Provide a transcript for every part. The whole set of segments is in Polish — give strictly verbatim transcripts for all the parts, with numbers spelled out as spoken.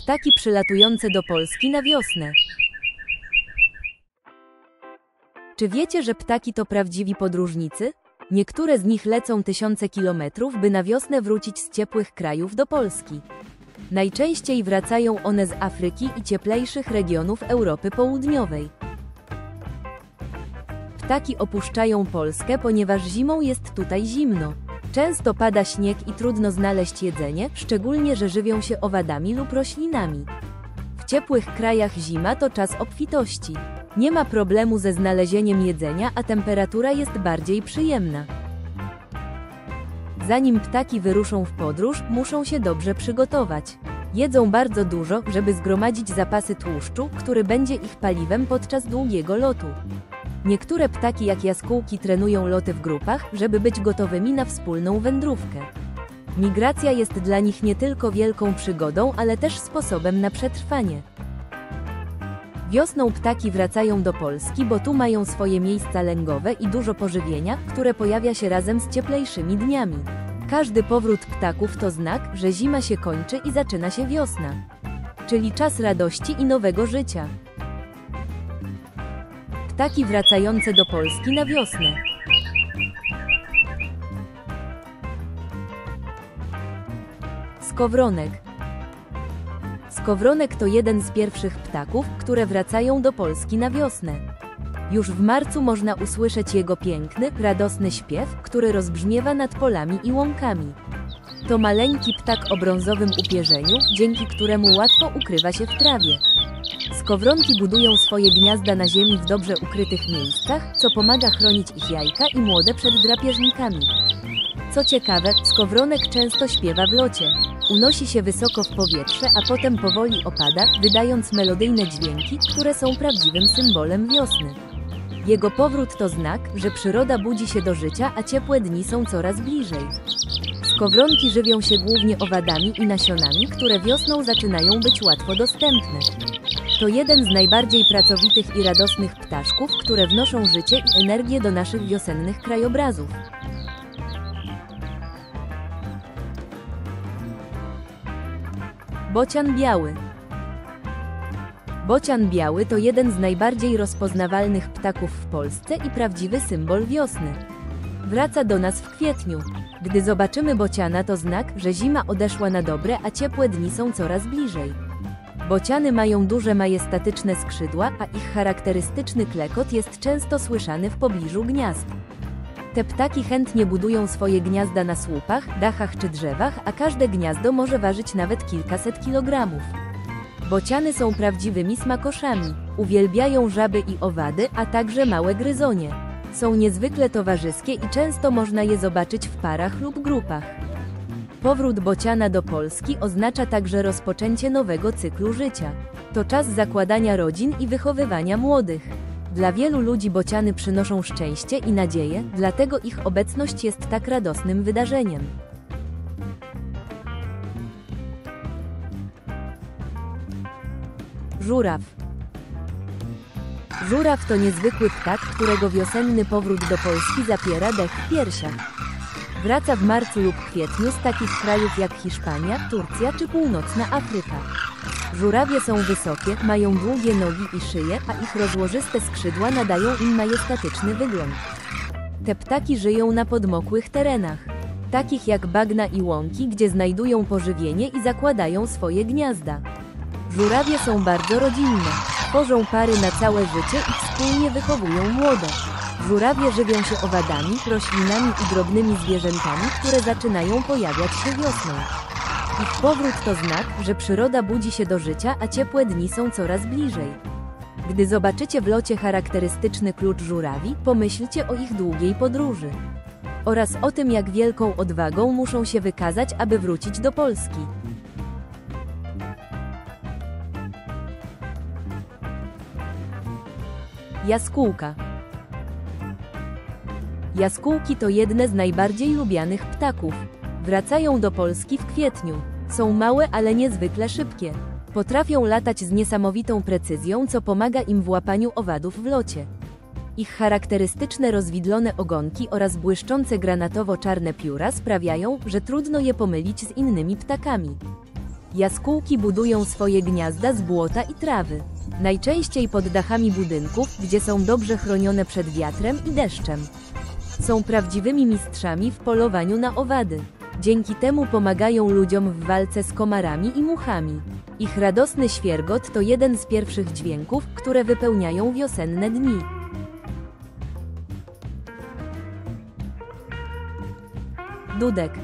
Ptaki przylatujące do Polski na wiosnę. Czy wiecie, że ptaki to prawdziwi podróżnicy? Niektóre z nich lecą tysiące kilometrów, by na wiosnę wrócić z ciepłych krajów do Polski. Najczęściej wracają one z Afryki i cieplejszych regionów Europy Południowej. Ptaki opuszczają Polskę, ponieważ zimą jest tutaj zimno. Często pada śnieg i trudno znaleźć jedzenie, szczególnie że żywią się owadami lub roślinami. W ciepłych krajach zima to czas obfitości. Nie ma problemu ze znalezieniem jedzenia, a temperatura jest bardziej przyjemna. Zanim ptaki wyruszą w podróż, muszą się dobrze przygotować. Jedzą bardzo dużo, żeby zgromadzić zapasy tłuszczu, który będzie ich paliwem podczas długiego lotu. Niektóre ptaki jak jaskółki trenują loty w grupach, żeby być gotowymi na wspólną wędrówkę. Migracja jest dla nich nie tylko wielką przygodą, ale też sposobem na przetrwanie. Wiosną ptaki wracają do Polski, bo tu mają swoje miejsca lęgowe i dużo pożywienia, które pojawia się razem z cieplejszymi dniami. Każdy powrót ptaków to znak, że zima się kończy i zaczyna się wiosna. Czyli czas radości i nowego życia. Ptaki wracające do Polski na wiosnę. Skowronek. Skowronek to jeden z pierwszych ptaków, które wracają do Polski na wiosnę. Już w marcu można usłyszeć jego piękny, radosny śpiew, który rozbrzmiewa nad polami i łąkami. To maleńki ptak o brązowym upierzeniu, dzięki któremu łatwo ukrywa się w trawie. Skowronki budują swoje gniazda na ziemi w dobrze ukrytych miejscach, co pomaga chronić ich jajka i młode przed drapieżnikami. Co ciekawe, skowronek często śpiewa w locie. Unosi się wysoko w powietrze, a potem powoli opada, wydając melodyjne dźwięki, które są prawdziwym symbolem wiosny. Jego powrót to znak, że przyroda budzi się do życia, a ciepłe dni są coraz bliżej. Skowronki żywią się głównie owadami i nasionami, które wiosną zaczynają być łatwo dostępne. To jeden z najbardziej pracowitych i radosnych ptaszków, które wnoszą życie i energię do naszych wiosennych krajobrazów. Bocian biały. Bocian biały to jeden z najbardziej rozpoznawalnych ptaków w Polsce i prawdziwy symbol wiosny. Wraca do nas w kwietniu. Gdy zobaczymy bociana, to znak, że zima odeszła na dobre, a ciepłe dni są coraz bliżej. Bociany mają duże majestatyczne skrzydła, a ich charakterystyczny klekot jest często słyszany w pobliżu gniazd. Te ptaki chętnie budują swoje gniazda na słupach, dachach czy drzewach, a każde gniazdo może ważyć nawet kilkaset kilogramów. Bociany są prawdziwymi smakoszami. Uwielbiają żaby i owady, a także małe gryzonie. Są niezwykle towarzyskie i często można je zobaczyć w parach lub grupach. Powrót bociana do Polski oznacza także rozpoczęcie nowego cyklu życia. To czas zakładania rodzin i wychowywania młodych. Dla wielu ludzi bociany przynoszą szczęście i nadzieję, dlatego ich obecność jest tak radosnym wydarzeniem. Żuraw. Żuraw to niezwykły ptak, którego wiosenny powrót do Polski zapiera dech w piersiach. Wraca w marcu lub kwietniu z takich krajów jak Hiszpania, Turcja czy północna Afryka. Żurawie są wysokie, mają długie nogi i szyję, a ich rozłożyste skrzydła nadają im majestatyczny wygląd. Te ptaki żyją na podmokłych terenach, takich jak bagna i łąki, gdzie znajdują pożywienie i zakładają swoje gniazda. Żurawie są bardzo rodzinne, tworzą pary na całe życie i wspólnie wychowują młode. Żurawie żywią się owadami, roślinami i drobnymi zwierzętami, które zaczynają pojawiać się wiosną. Ich powrót to znak, że przyroda budzi się do życia, a ciepłe dni są coraz bliżej. Gdy zobaczycie w locie charakterystyczny klucz żurawi, pomyślcie o ich długiej podróży. Oraz o tym, jak wielką odwagą muszą się wykazać, aby wrócić do Polski. Jaskółka. Jaskółki to jedne z najbardziej lubianych ptaków. Wracają do Polski w kwietniu. Są małe, ale niezwykle szybkie. Potrafią latać z niesamowitą precyzją, co pomaga im w łapaniu owadów w locie. Ich charakterystyczne rozwidlone ogonki oraz błyszczące granatowo-czarne pióra sprawiają, że trudno je pomylić z innymi ptakami. Jaskółki budują swoje gniazda z błota i trawy. Najczęściej pod dachami budynków, gdzie są dobrze chronione przed wiatrem i deszczem. Są prawdziwymi mistrzami w polowaniu na owady. Dzięki temu pomagają ludziom w walce z komarami i muchami. Ich radosny świergot to jeden z pierwszych dźwięków, które wypełniają wiosenne dni. Dudek.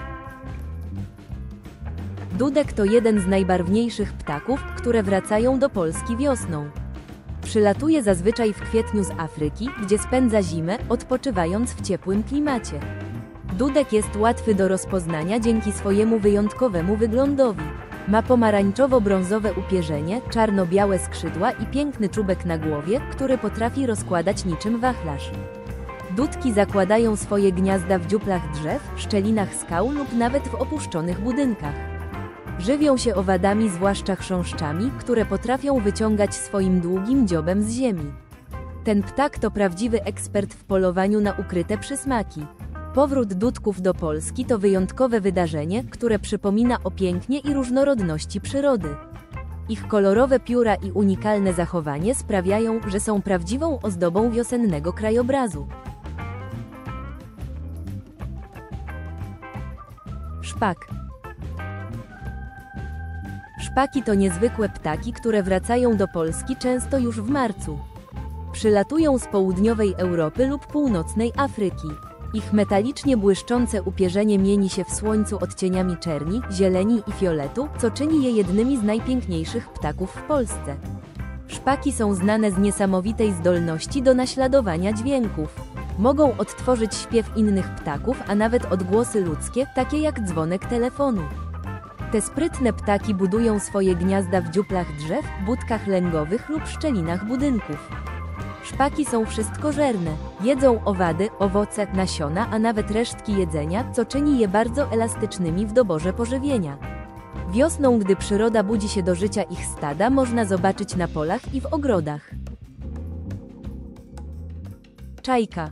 Dudek to jeden z najbarwniejszych ptaków, które wracają do Polski wiosną. Przylatuje zazwyczaj w kwietniu z Afryki, gdzie spędza zimę, odpoczywając w ciepłym klimacie. Dudek jest łatwy do rozpoznania dzięki swojemu wyjątkowemu wyglądowi. Ma pomarańczowo-brązowe upierzenie, czarno-białe skrzydła i piękny czubek na głowie, który potrafi rozkładać niczym wachlarz. Dudki zakładają swoje gniazda w dziuplach drzew, szczelinach skał lub nawet w opuszczonych budynkach. Żywią się owadami, zwłaszcza chrząszczami, które potrafią wyciągać swoim długim dziobem z ziemi. Ten ptak to prawdziwy ekspert w polowaniu na ukryte przysmaki. Powrót dudków do Polski to wyjątkowe wydarzenie, które przypomina o pięknie i różnorodności przyrody. Ich kolorowe pióra i unikalne zachowanie sprawiają, że są prawdziwą ozdobą wiosennego krajobrazu. Szpak. Szpaki to niezwykłe ptaki, które wracają do Polski często już w marcu. Przylatują z południowej Europy lub północnej Afryki. Ich metalicznie błyszczące upierzenie mieni się w słońcu odcieniami czerni, zieleni i fioletu, co czyni je jednymi z najpiękniejszych ptaków w Polsce. Szpaki są znane z niesamowitej zdolności do naśladowania dźwięków. Mogą odtworzyć śpiew innych ptaków, a nawet odgłosy ludzkie, takie jak dzwonek telefonu. Te sprytne ptaki budują swoje gniazda w dziuplach drzew, budkach lęgowych lub szczelinach budynków. Szpaki są wszystkożerne. Jedzą owady, owoce, nasiona, a nawet resztki jedzenia, co czyni je bardzo elastycznymi w doborze pożywienia. Wiosną, gdy przyroda budzi się do życia ich stada, można zobaczyć na polach i w ogrodach. Czajka.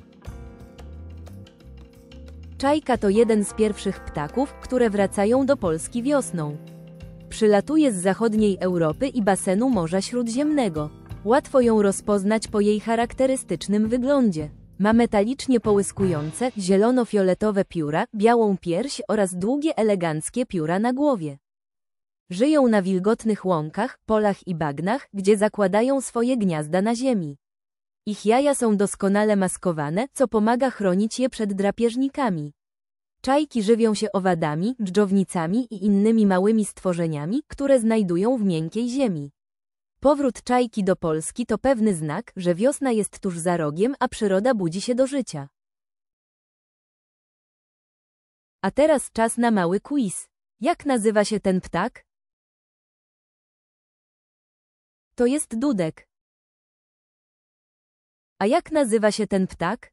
Czajka to jeden z pierwszych ptaków, które wracają do Polski wiosną. Przylatuje z zachodniej Europy i basenu Morza Śródziemnego. Łatwo ją rozpoznać po jej charakterystycznym wyglądzie. Ma metalicznie połyskujące, zielono-fioletowe pióra, białą pierś oraz długie, eleganckie pióra na głowie. Żyją na wilgotnych łąkach, polach i bagnach, gdzie zakładają swoje gniazda na ziemi. Ich jaja są doskonale maskowane, co pomaga chronić je przed drapieżnikami. Czajki żywią się owadami, dżdżownicami i innymi małymi stworzeniami, które znajdują w miękkiej ziemi. Powrót czajki do Polski to pewny znak, że wiosna jest tuż za rogiem, a przyroda budzi się do życia. A teraz czas na mały quiz. Jak nazywa się ten ptak? To jest dudek. A jak nazywa się ten ptak?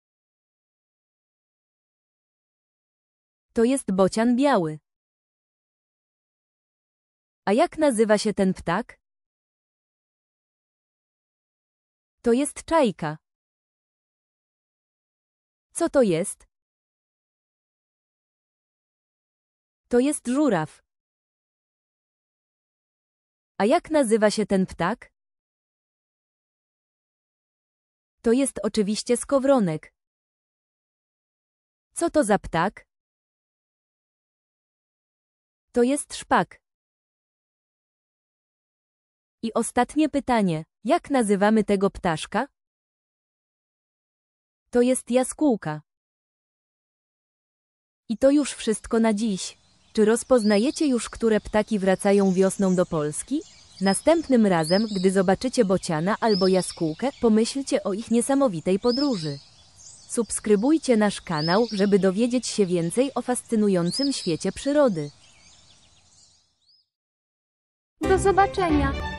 To jest bocian biały. A jak nazywa się ten ptak? To jest czajka. Co to jest? To jest żuraw. A jak nazywa się ten ptak? To jest oczywiście skowronek. Co to za ptak? To jest szpak. I ostatnie pytanie. Jak nazywamy tego ptaszka? To jest jaskółka. I to już wszystko na dziś. Czy rozpoznajecie już, które ptaki wracają wiosną do Polski? Następnym razem, gdy zobaczycie bociana albo jaskółkę, pomyślcie o ich niesamowitej podróży. Subskrybujcie nasz kanał, żeby dowiedzieć się więcej o fascynującym świecie przyrody. Do zobaczenia!